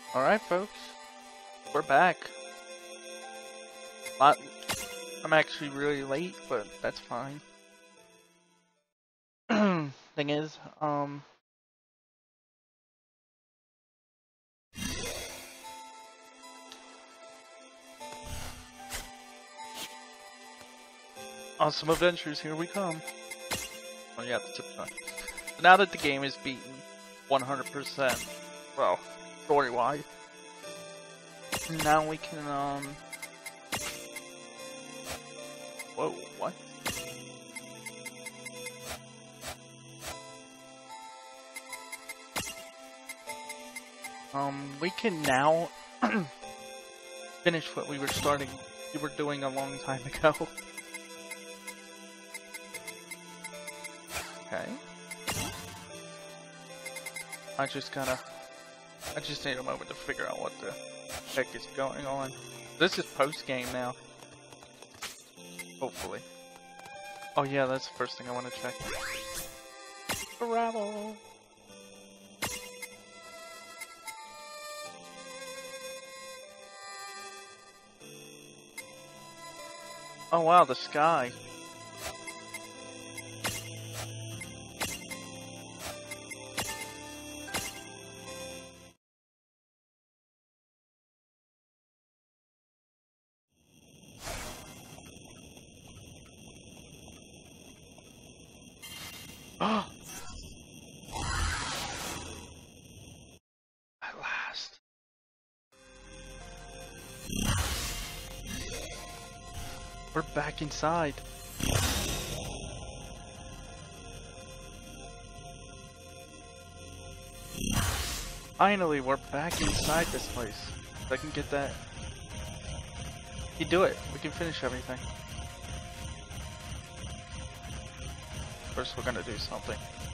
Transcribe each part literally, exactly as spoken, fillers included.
Alright, folks. We're back. Not, I'm actually really late, but that's fine. Thing is, um... Awesome adventures, here we come. Oh yeah, the tip line. Now that the game is beaten one hundred percent, well, story-wise, now we can, um... Whoa, what? Um, we can now finish what we were starting, we were doing a long time ago. Okay. I just gotta, I just need a moment to figure out what the heck is going on. This is post-game now. Hopefully. Oh yeah, that's the first thing I want to check. Bravo! Oh wow, the sky. At last. We're back inside. Finally, we're back inside this place. I can get that. You do it. We can finish everything. First, we're gonna do something.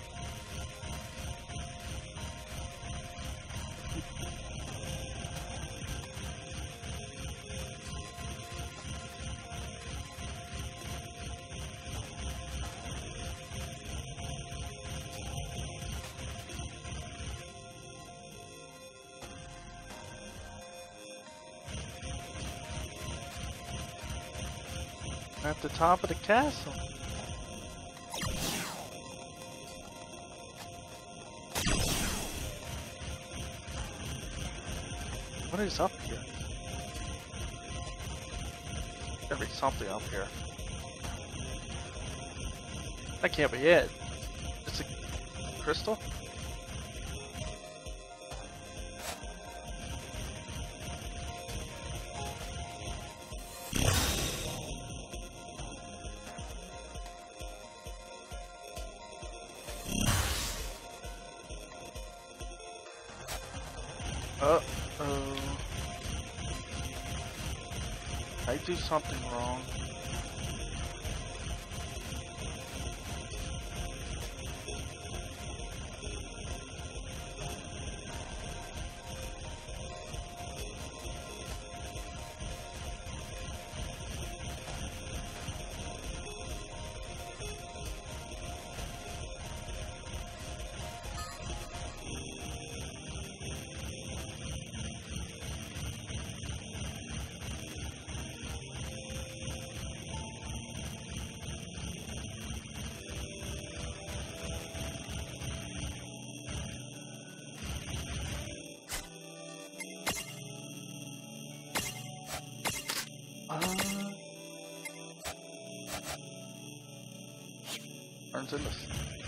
At the top of the castle. What is up here? There'll be something up here. That can't be it. It's a crystal? Uh-oh. I do something wrong. Turns in this.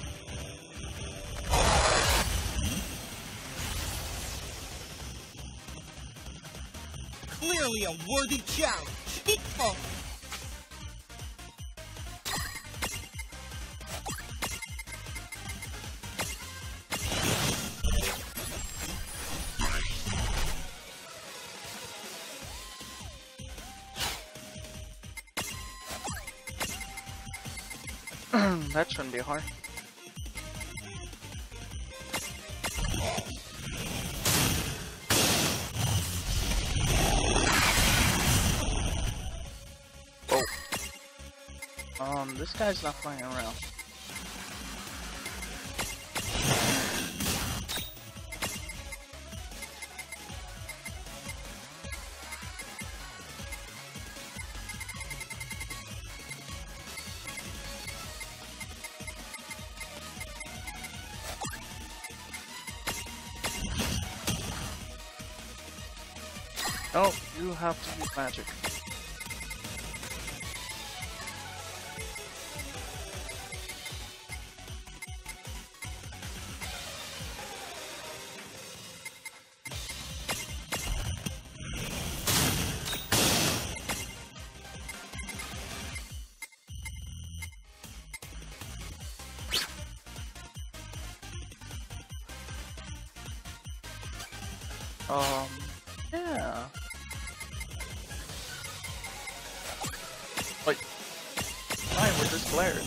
Clearly a worthy challenge. Oh. That shouldn't be hard. Oh. Um, this guy's not playing around. Oh, you have to use magic. Um, yeah. Wait. Why was this flared?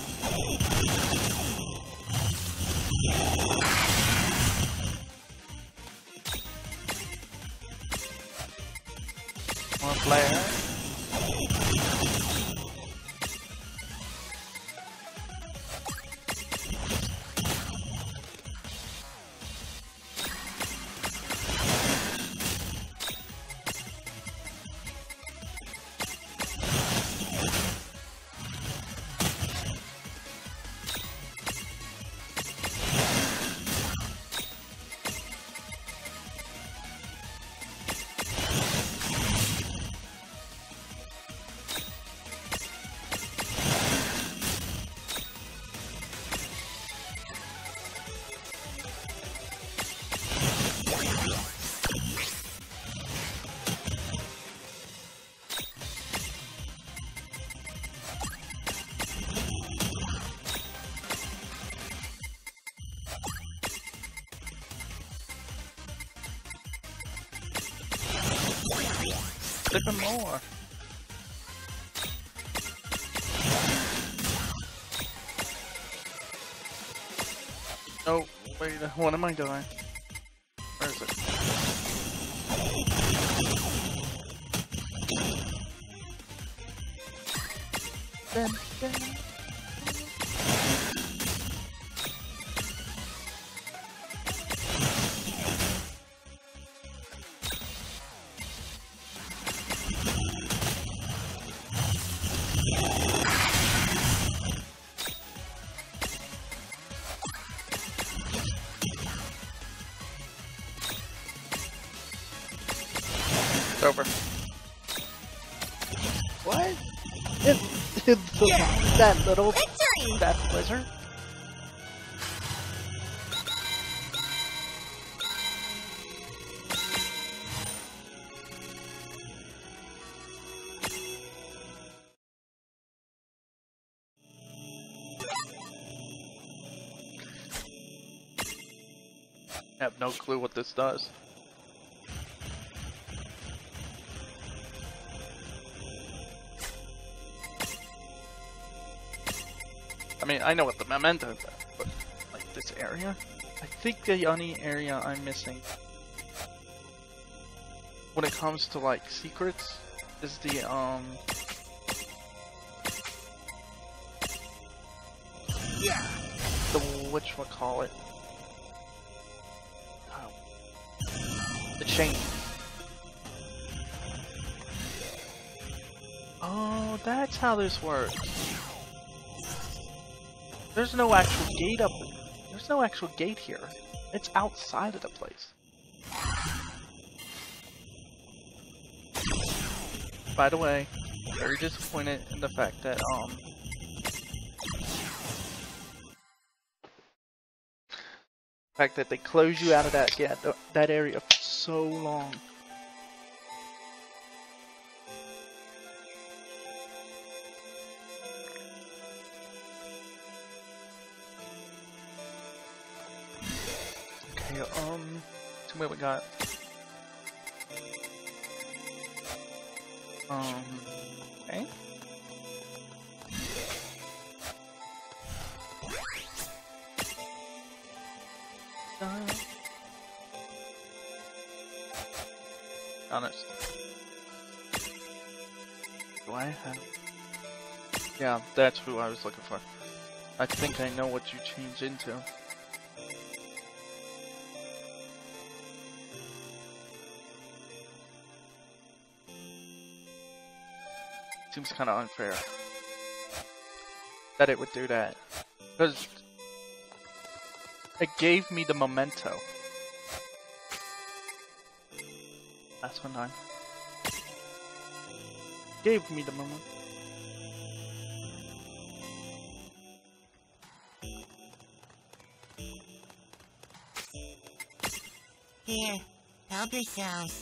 More flare. Stick them more. Oh, wait, what am I doing? Where is it? Dun, dun. It's over. What? It's, it's yeah. That little Victory! that blizzard? I have no clue what this does. I mean, I know what the memento does, but like this area? I think the only area I'm missing when it comes to like secrets is the um Yeah. the whatchamacallit. Oh. The chain. Oh, that's how this works. There's no actual gate up. There's no actual gate here. It's outside of the place. By the way, very disappointed in the fact that um the fact that they close you out of that yeah, that area for so long. Okay, um, so what we got? Um, okay. Uh, honest. Do I have? Yeah, that's who I was looking for. I think I know what you change into. Seems kind of unfair that it would do that, because it gave me the memento. That's one time. gave me the moment. Here, help yourselves.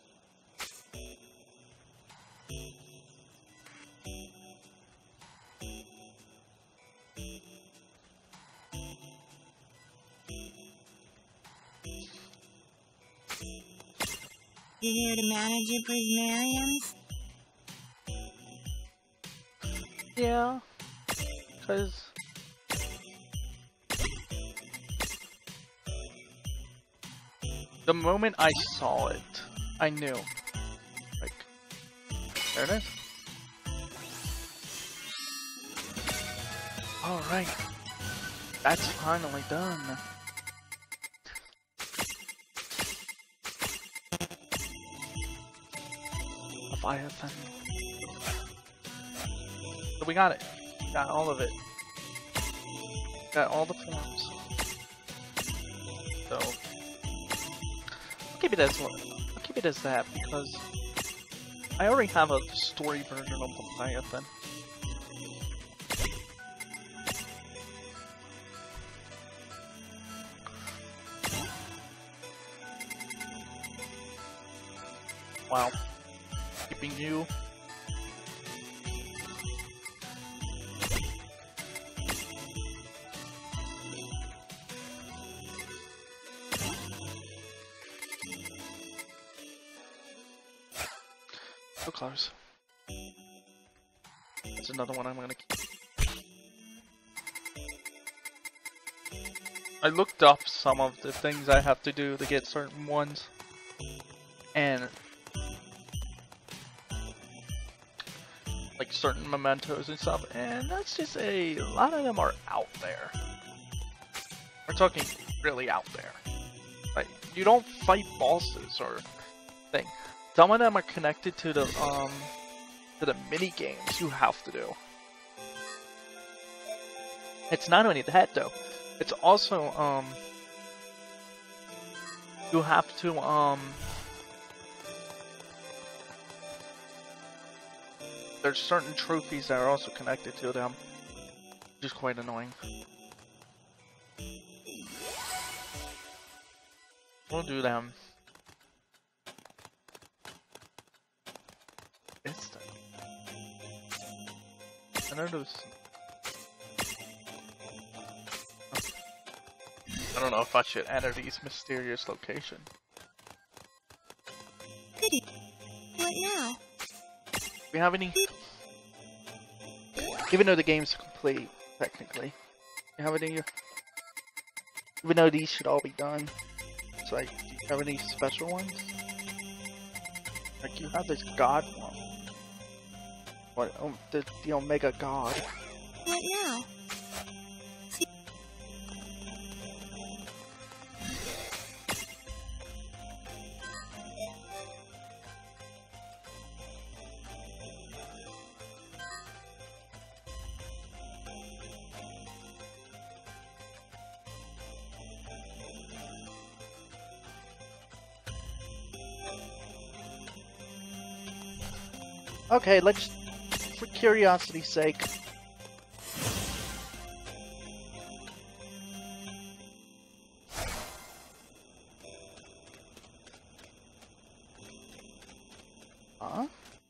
You here to manage your prismariums? Yeah, because the moment I saw it, I knew. Like, there it is. Alright, that's finally done. Leviathan. So we got it. Got all of it. Got all the forms. So I'll keep it as one. I'll keep it as that because I already have a story version of Leviathan. Wow. Keeping you. So close. That's another one I'm gonna keep. I looked up some of the things I have to do to get certain ones. And like certain mementos and stuff, and that's just a, a lot of them are out there. We're talking really out there. Like, you don't fight bosses or thing. Some of them are connected to the um to the mini games you have to do. It's not only that though. It's also um you have to um there's certain trophies that are also connected to them, which is quite annoying. We'll do them. Instant. I know those. I don't know if I should enter these mysterious location. Goody. What now? Do we have any? Even though the game's complete, technically, you have any? Even though these should all be done, it's like, do you have any special ones? Like you have this god one. What? Oh, the the Omega God. What now? Okay, let's, for curiosity's sake. Huh?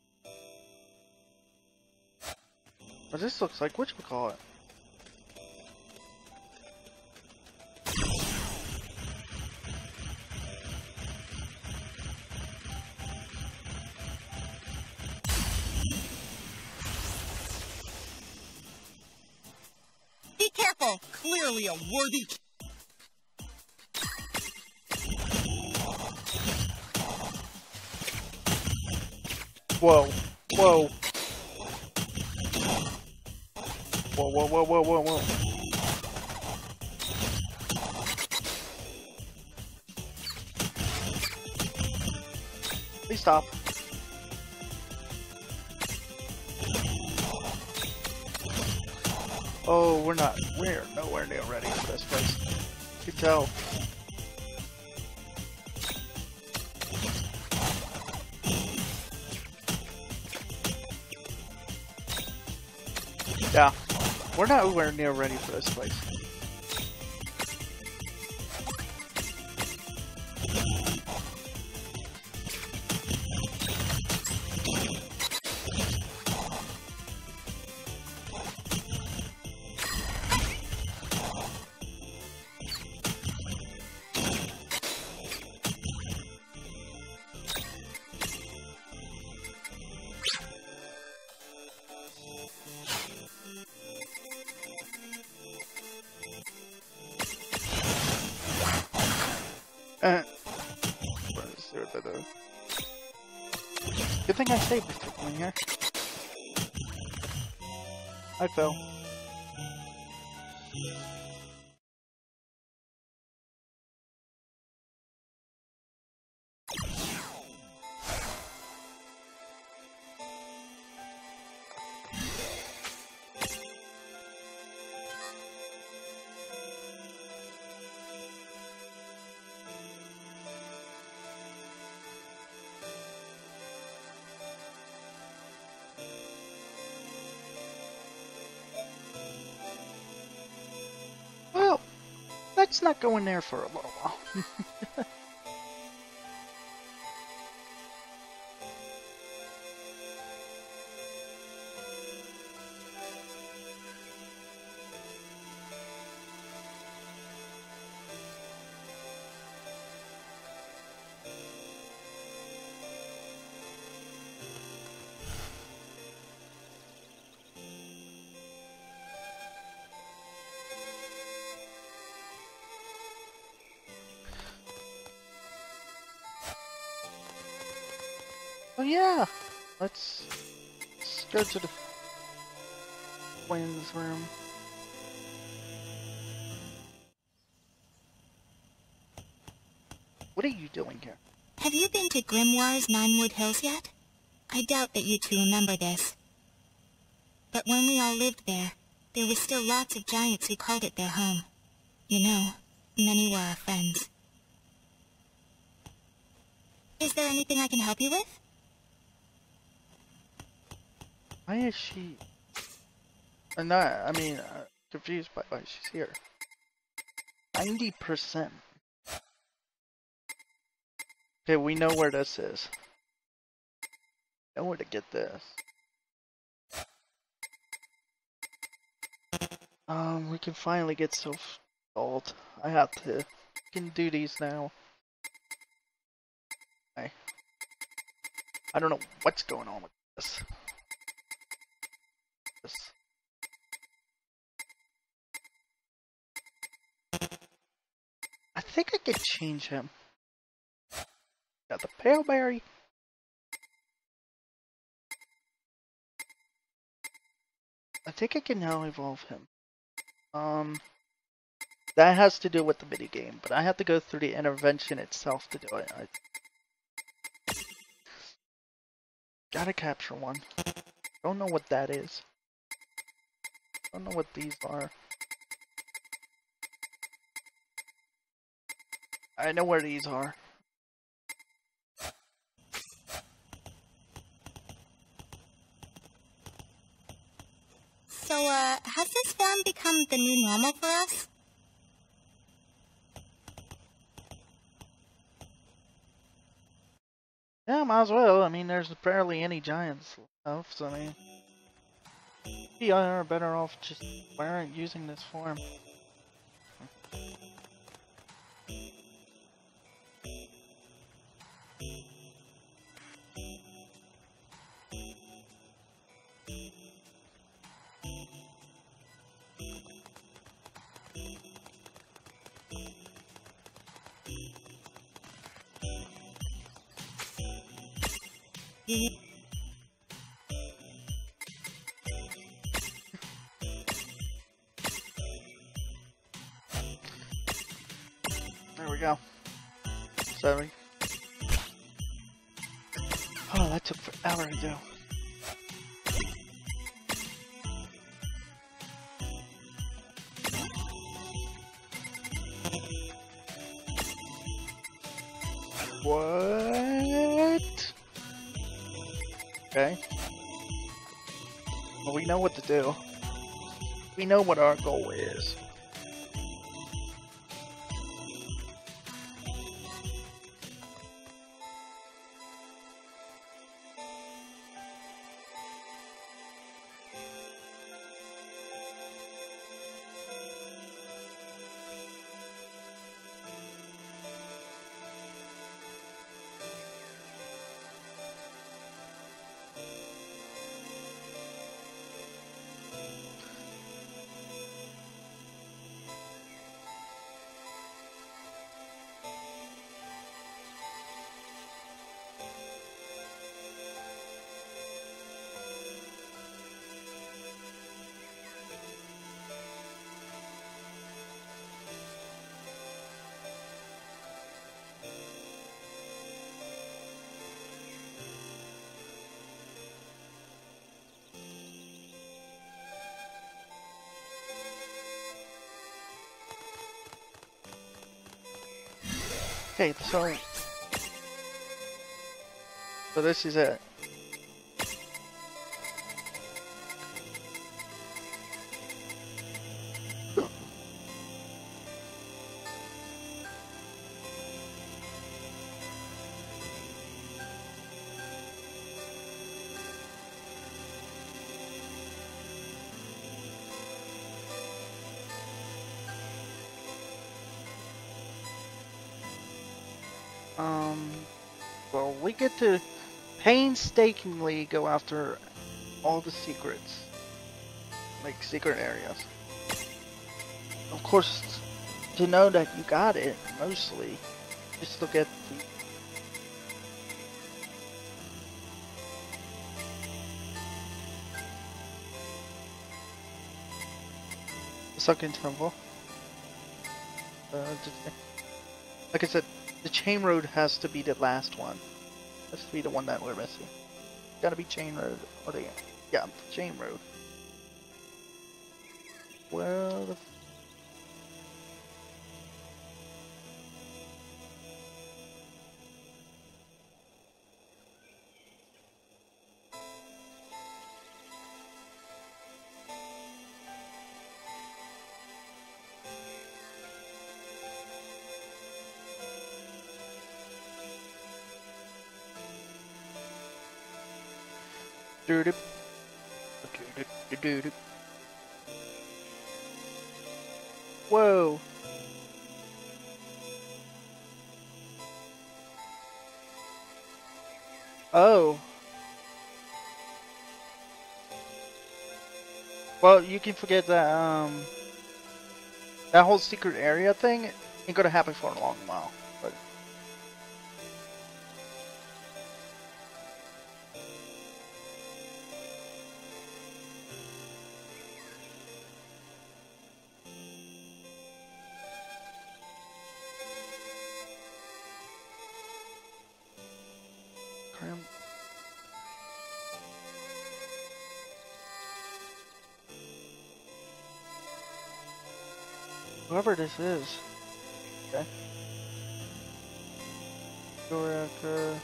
But this looks like whatchamacallit. Clearly a worthy. Whoa, whoa. Whoa, whoa, whoa, whoa, whoa, whoa. Please stop. Oh, we're not, we're nowhere near ready for this place. You can tell. Yeah, we're not anywhere near ready for this place. Uh, good thing I saved this one here. I fell. Well, let's not go in there for a little while. Oh yeah, let's, let's go to the Wayne's room. What are you doing here? Have you been to Grimoire's Ninewood Hills yet? I doubt that you two remember this. But when we all lived there, there were still lots of giants who called it their home. You know, many were our friends. Is there anything I can help you with? Why is she... I'm not, I mean, uh, confused by why she's here. ninety percent. Okay, we know where this is. Know where to get this. Um, we can finally get self gold. I have to. We can do these now. I. I don't know what's going on with this. This. I think I could change him. Got the pale berry. I think I can now evolve him. Um, that has to do with the mini game, but I have to go through the intervention itself to do it. I gotta capture one. Don't know what that is. Don't know what these are. I know where these are. So, uh, has this form become the new normal for us? Yeah, might as well. I mean, there's barely any giants left, so I mean... we are better off just wearing, using this form. There we go. Sorry. Oh, that took forever to do. What? Okay. Well, we know what to do. We know what our goal is. Okay, so so this is it. Um, well, we get to painstakingly go after all the secrets, like secret areas. Of course, to know that you got it, mostly, just look at the Sunken Temple. Uh, just, like I said, the Chain Road has to be the last one. Has to be the one that we're missing. Gotta be Chain Road. Or the, yeah, Chain Road. Well, the Doo-doo. Doo-doo-doo-doo-doo. Whoa. Oh. Well, you can forget that, um, that whole secret area thing ain't gonna happen for a long while, but cram. Whoever this is. Okay. Director.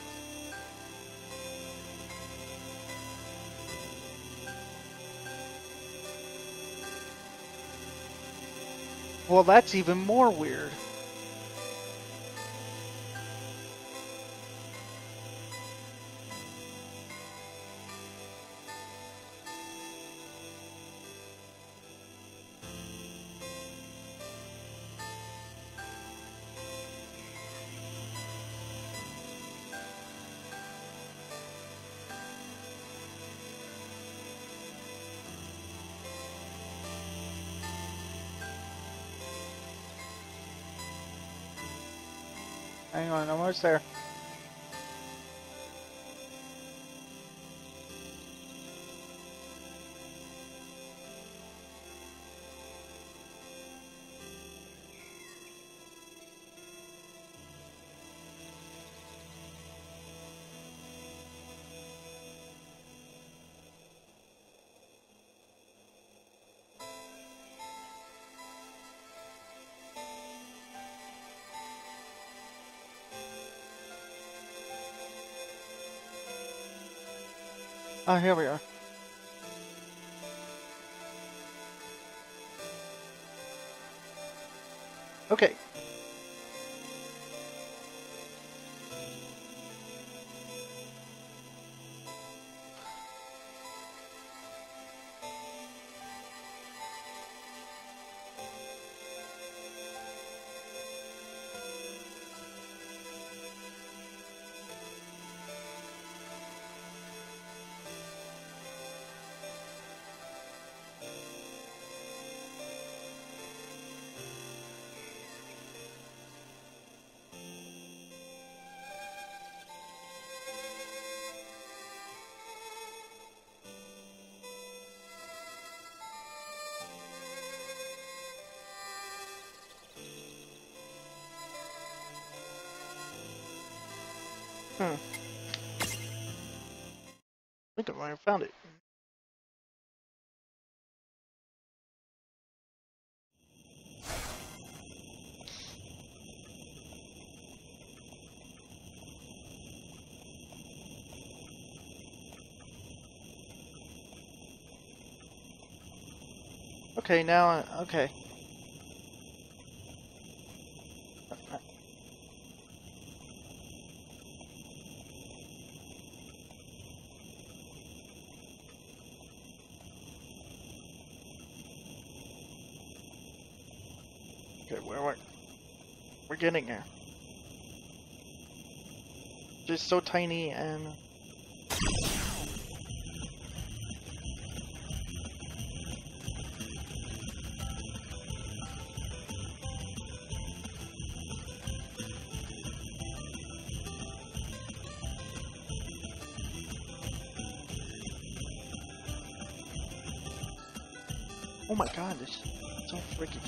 Well, that's even more weird. Hang on, I'm almost there. Oh, here we are. Okay. Hmm. I think I might have found it. Okay, now, I, okay. Okay, where we're, we're getting there. Just so tiny and... Oh my god, this is so freaking...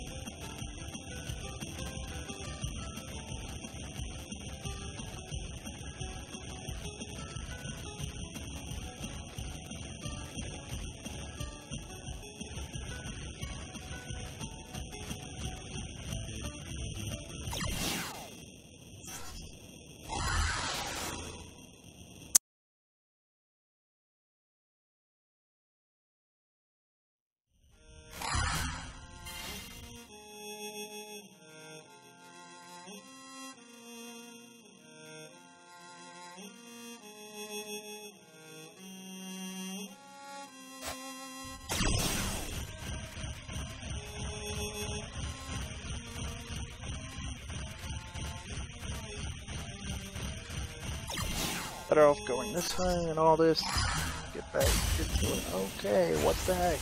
Better off going this way and all this. Get back, get to it. Okay, what the heck?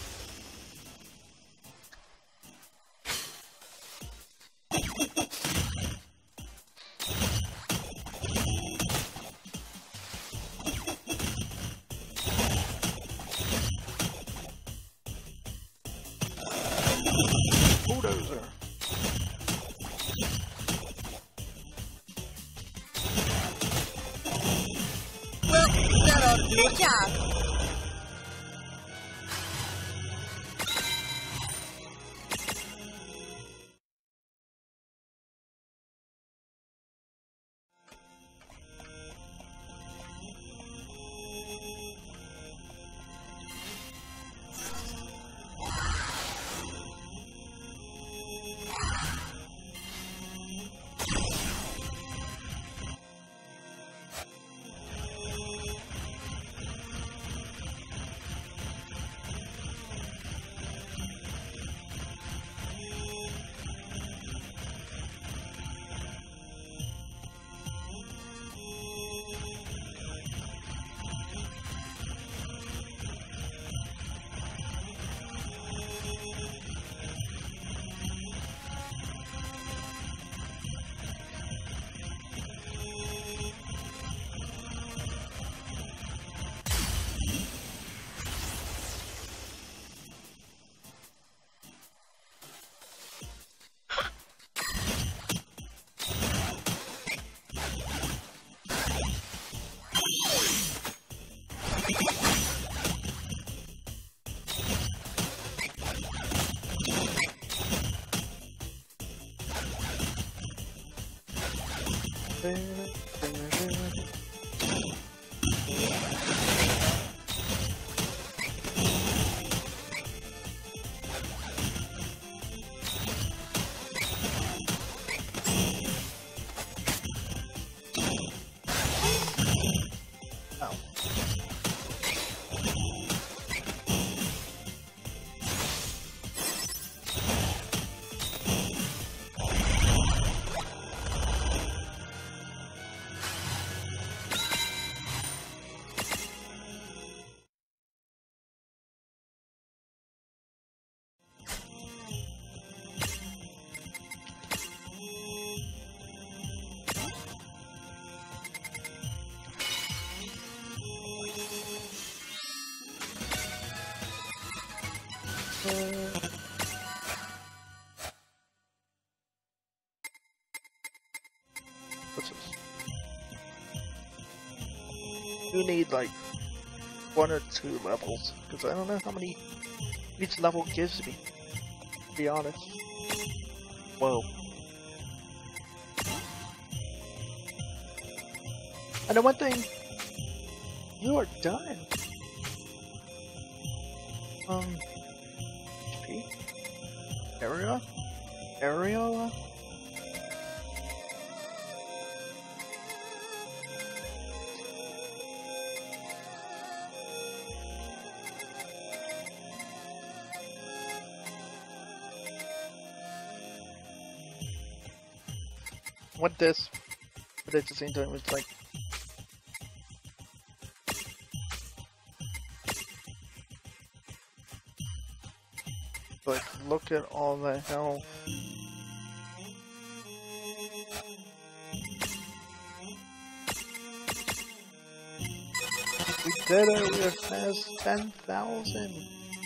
Bulldozer. Good job. What's this? You need like one or two levels, because I don't know how many each level gives me, to be honest. Whoa. And then one thing, you are done. Um, H P? Area? Area? Want this, but at the same time it's like like look at all the hell. We did it, we have passed ten thousand.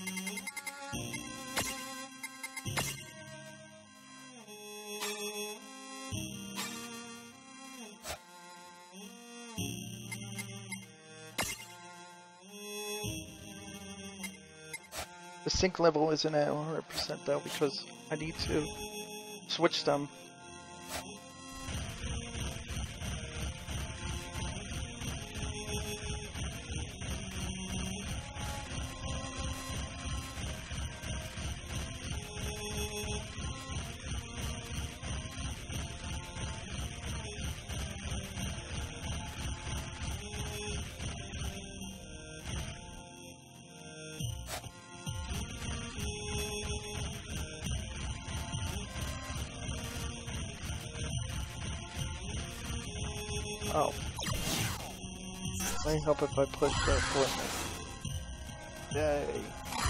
The sync level isn't at one hundred percent though, because I need to switch them. Oh. Let me help if I push that button. Yay.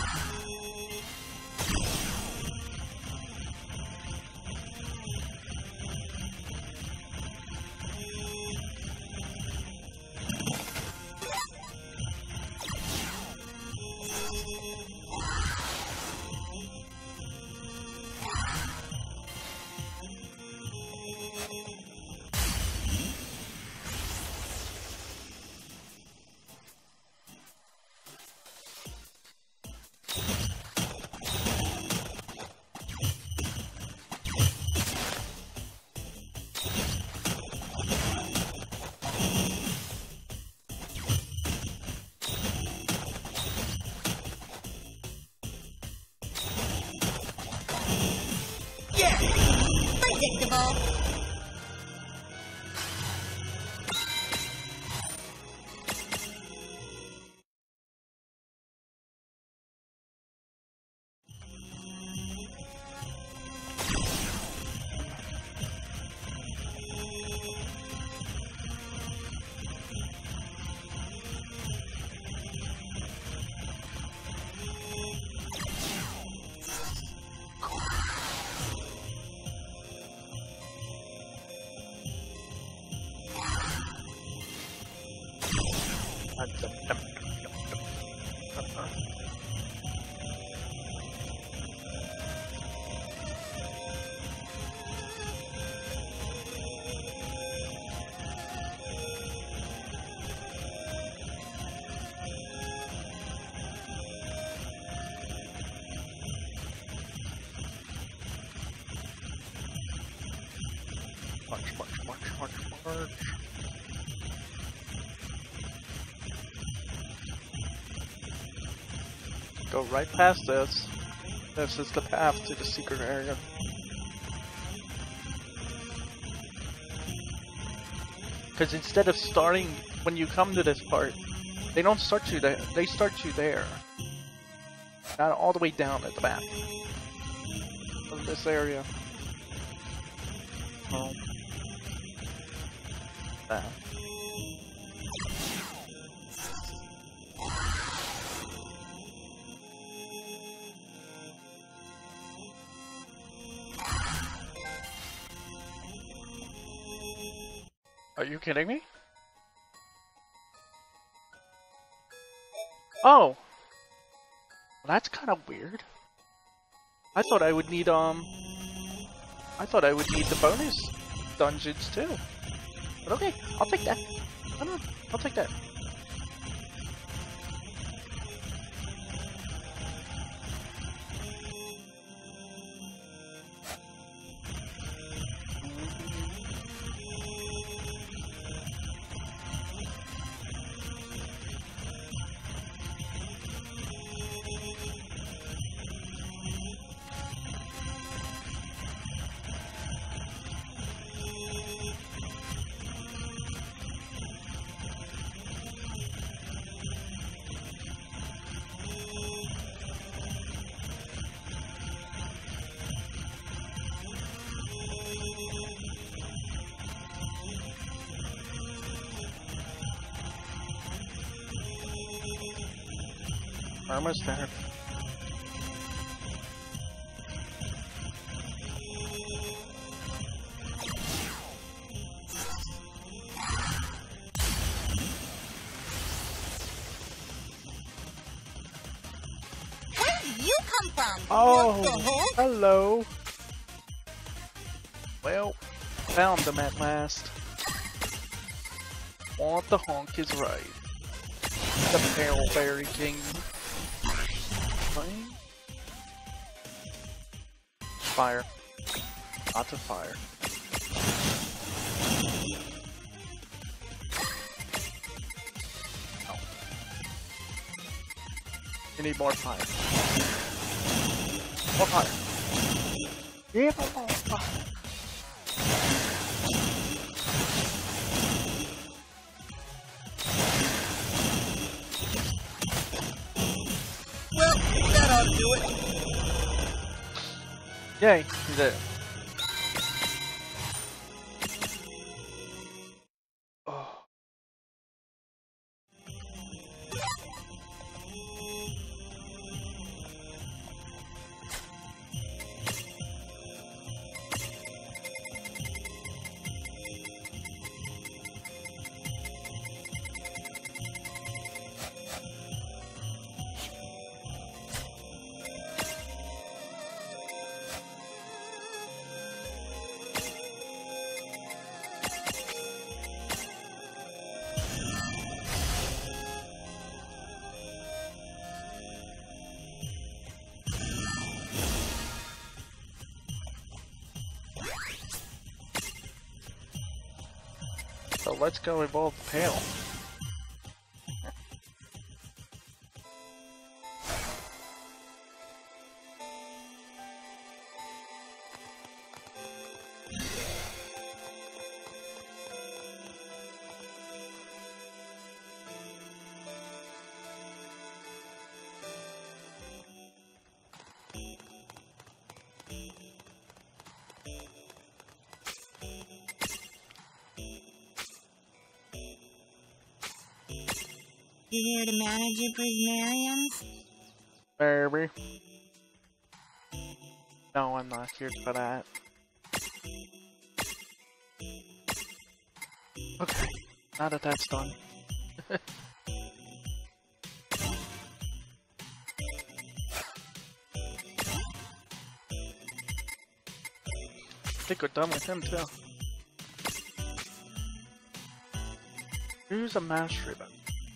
Predictable. March, march, march, march, march. Go right past this. This is the path to the secret area. Because instead of starting when you come to this part, they don't start you there. They start you there, not all the way down at the back of this area. Oh. That. Are you kidding me? Oh! Well, that's kind of weird. I thought I would need, um... I thought I would need the bonus dungeons, too. But okay, I'll take that. I don't know. I'll take that. Almost there. Where did you come from? Oh, What the heck? hello. Well, found them at last. What the honk is right. The Barrelberry King. Fire. Lots of fire. Oh. You need more fire. More fire. Yeah, more fire. Well, that ought to do it. Yay, he did it. Oh. So let's go evolve the pail. You here to manage your prismariums? Baby. No, I'm not here for that. Okay, now that that's done. I think we're done with him too. Use a mastery button.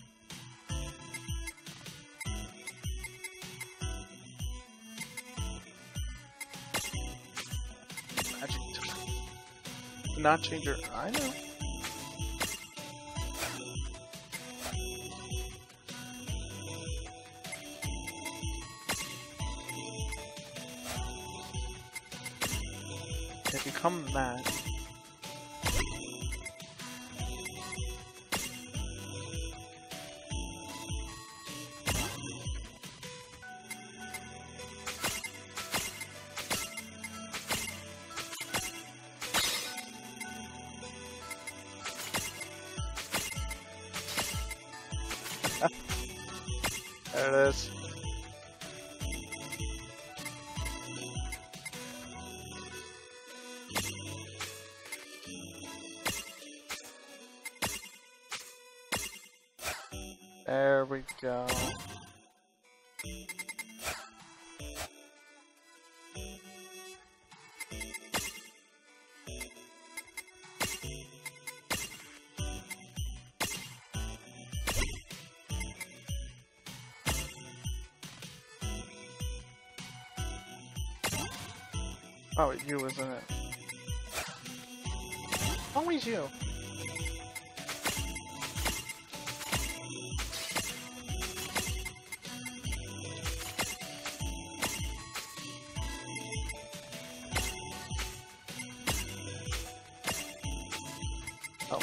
Magic. Do not change your. I know. They become mad. There it is. There we go. Oh, you, isn't it? Always you. Oh.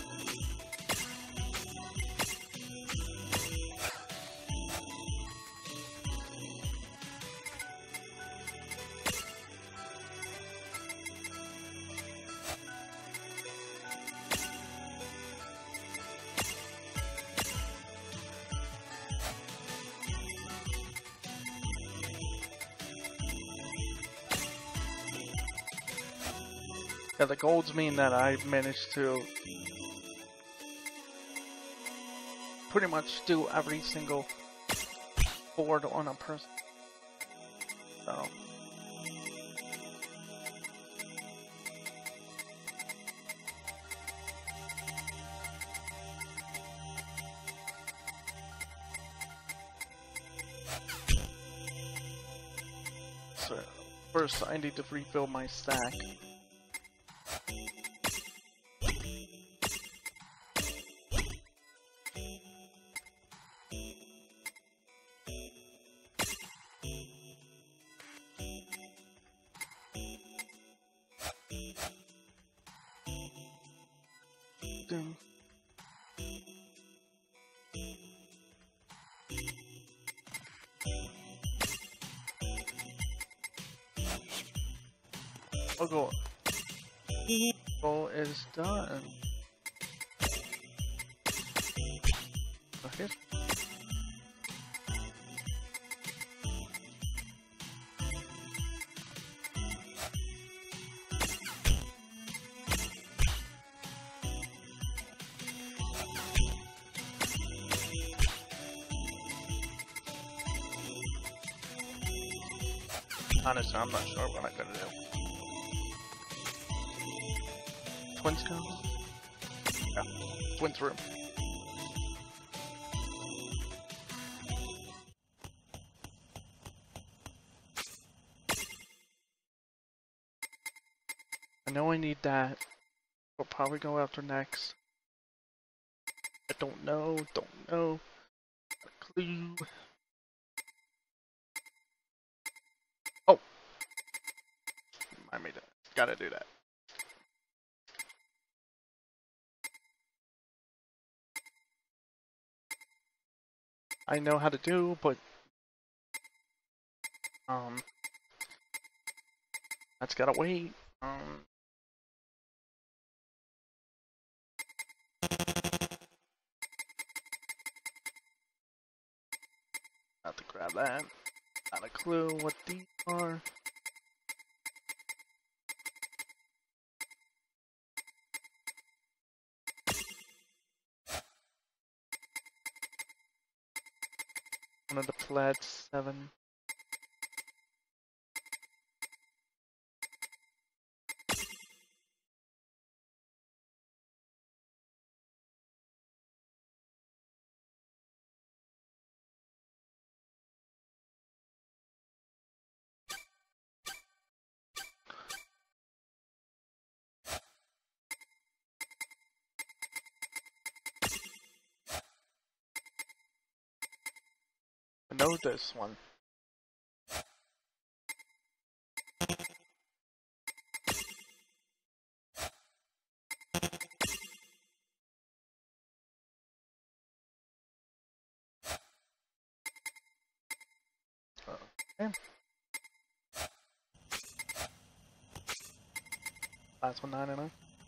Yeah, the golds mean that I managed to pretty much do every single board on a person. So. So, first I need to refill my stack. Ding. Oh, goal. Goal is done. Okay. Honestly, I'm not sure what I'm gonna do. Twins go? Yeah, twins room. I know I need that. We'll probably go after next. I don't know, don't know. Not a clue. Oh! I made it. Gotta do that. I know how to do, but um, that's gotta wait. Um, have to grab that. Not a clue what these are. One of the plaid seven. I know this one. Okay. Last one ninety-nine.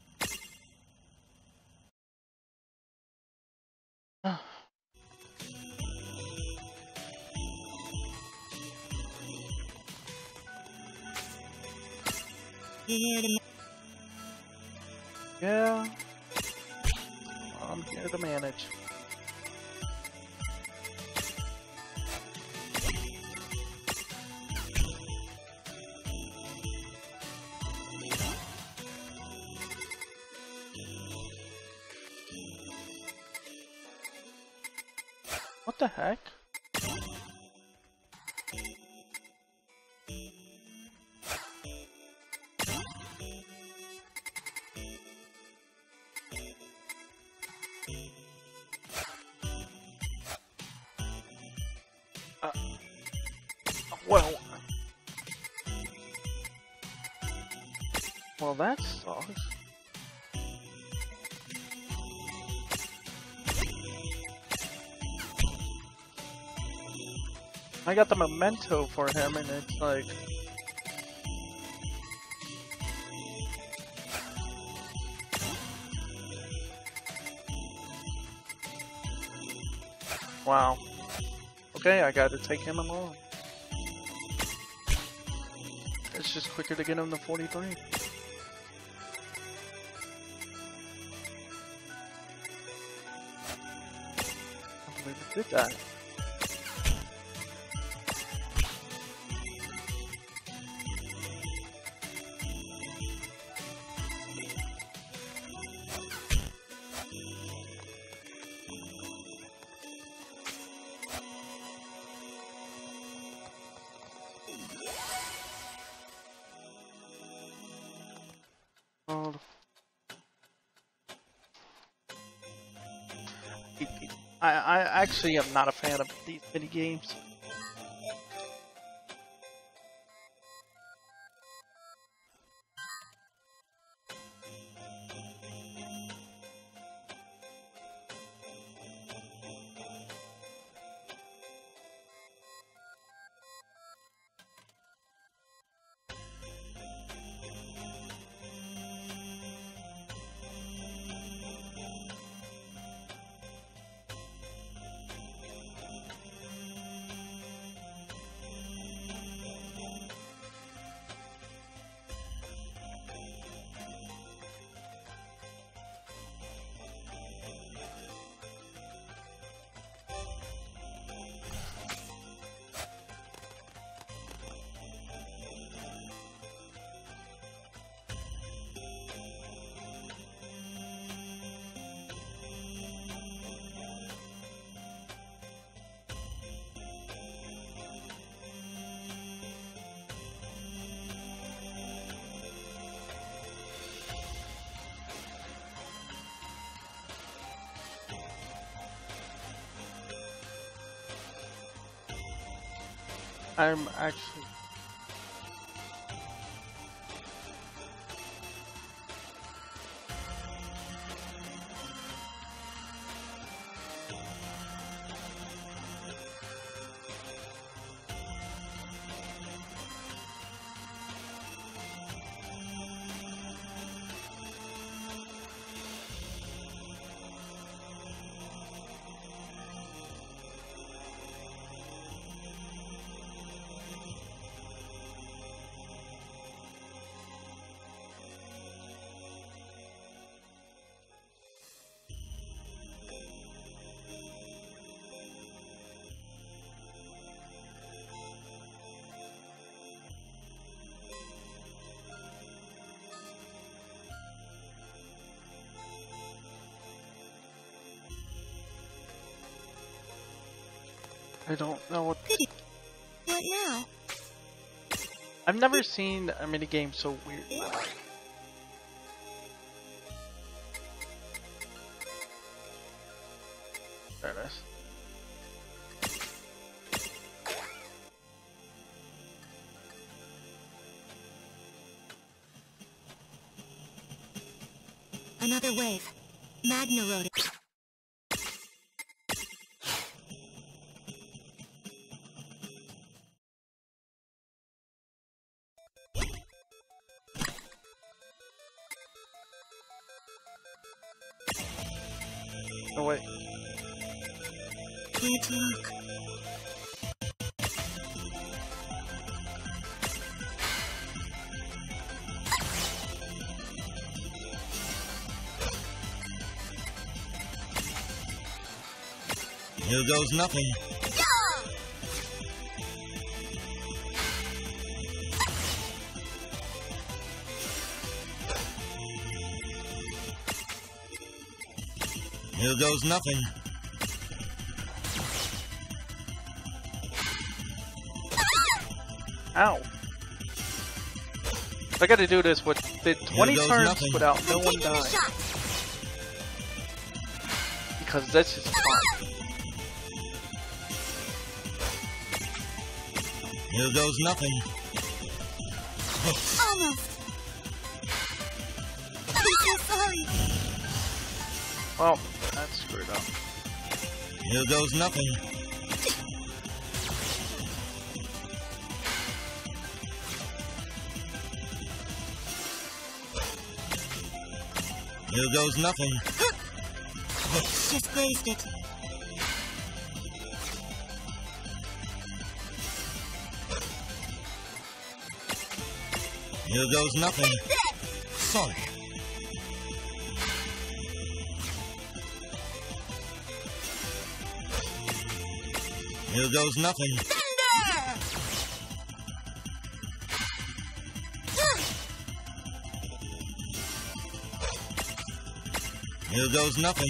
You here to Yeah. I'm here to manage. What the heck? Uh, well, well, that sucks. I got the memento for him, and it's like, wow. Okay, I gotta take him along. It's just quicker to get him to forty-three. I believe I did that. I, I actually am not a fan of these mini games. I'm actually... I don't know what... What now? I've never seen a minigame so weird. There it is. Another wave. Magna wrote it. Oh wait. Can't look. Here goes nothing. Here goes nothing. Ow. I gotta do this with the twenty turns nothing. without no one dying. because this is fun. Here goes nothing. Almost. I'm so sorry. Well, that's screwed up. Here goes nothing. Here goes nothing. Just grazed it. Here goes nothing. Sorry. Here goes nothing. Here goes nothing.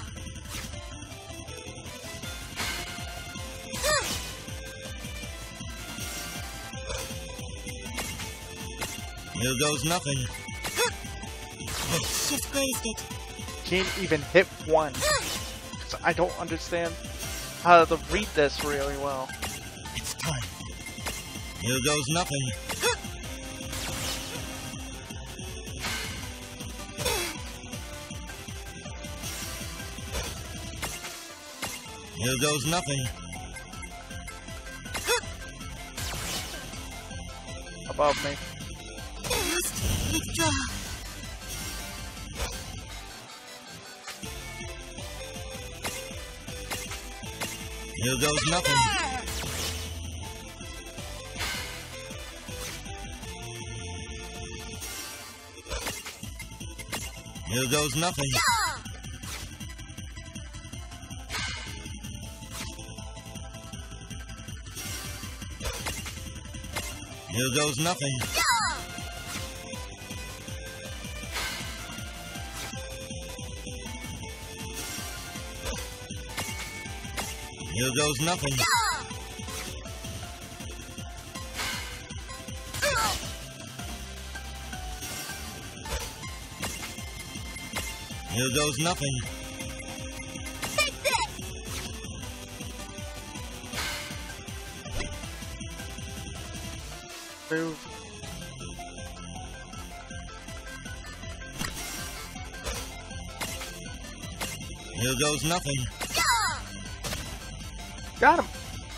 Here goes nothing. Just grazed it. Can't even hit one. So I don't understand how to read this really well. It's time. Here goes nothing. Here goes nothing. Above me. Must withdraw. Here goes nothing. Here goes nothing. Here goes nothing. Here goes nothing. Here goes nothing. Move. Here goes nothing. Got him.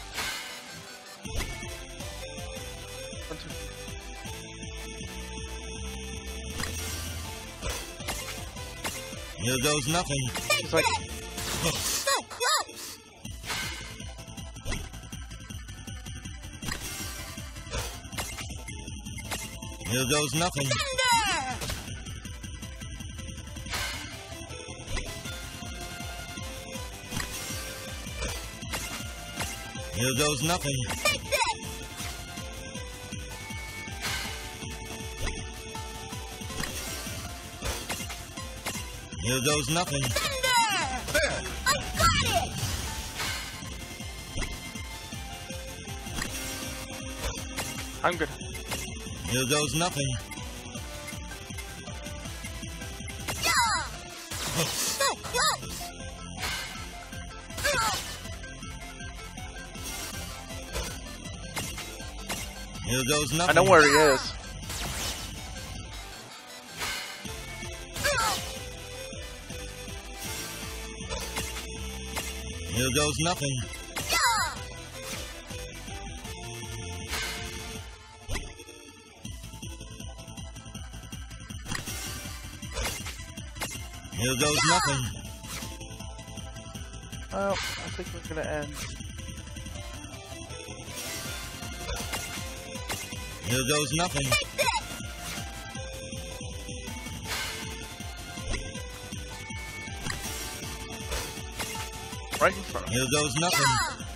Here goes nothing. It's like So close. Here goes nothing. Here goes nothing. Here goes nothing. There! I got it! I'm good. Here goes nothing. So close! Here goes nothing. I know where he is. Here goes nothing. Here goes nothing. Well, I think we're gonna end. Here goes nothing. Right in front of me. Here goes nothing.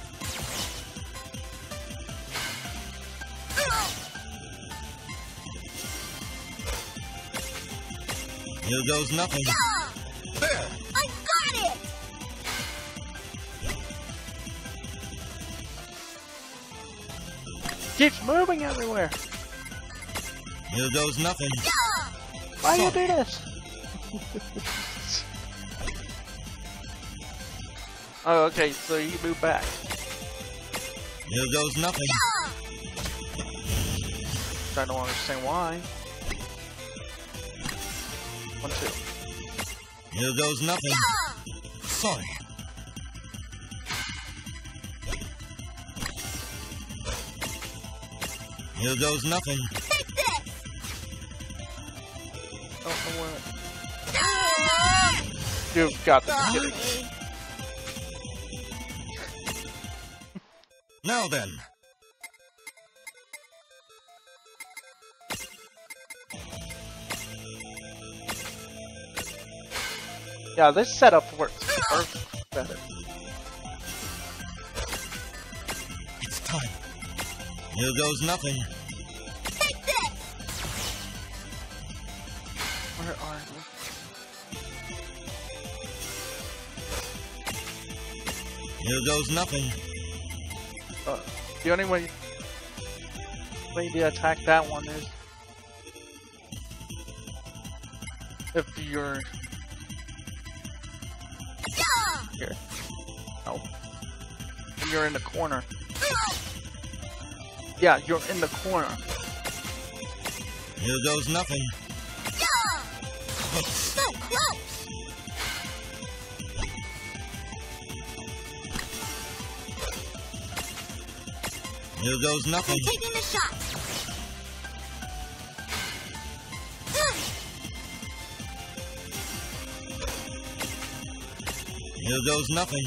Here goes nothing. There! I got it! Keeps moving everywhere. Here goes nothing. Why do you do this? Oh, okay, so you move back. Here goes nothing. I don't understand why. One, two. Here goes nothing. Sorry. Here goes nothing. Take this! Don't know what. You've got the kidding. Now then. Yeah, this setup works perfect better. It's time. Here goes nothing. Take this! Where are you? Here goes nothing. Uh, the only way, way to attack that one is if you're here. No. You're in the corner. Yeah, you're in the corner. Here goes nothing. So close! Here goes nothing. I'm taking the shot. Here goes nothing.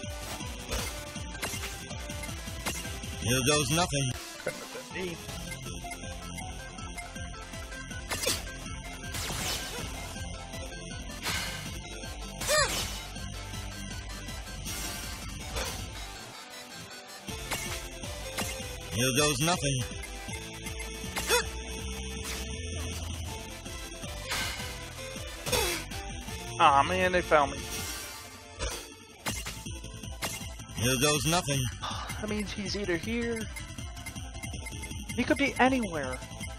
Here goes nothing. Couldn't have been me. Here goes nothing. Aw, oh, man, they found me. Here goes nothing. That means he's either here. He could be anywhere.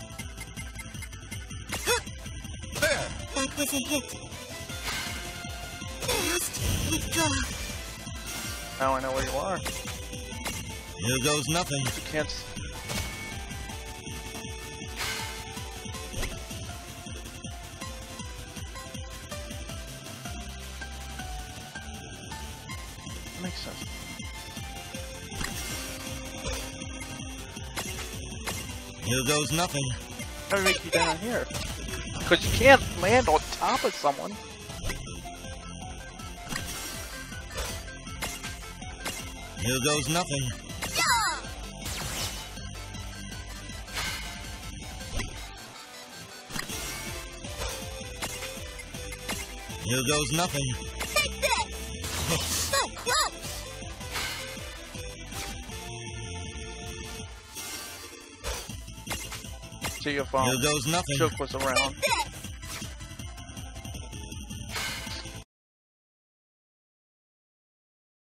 There. That was a hit. Just withdraw. Now I know where you are. Here goes nothing. You can't. S Makes sense. Here goes nothing. How do I make you down here? Because you can't land on top of someone. Here goes nothing. Here goes nothing. Take this! So close! See if Here um, goes nothing. Choke was around. Take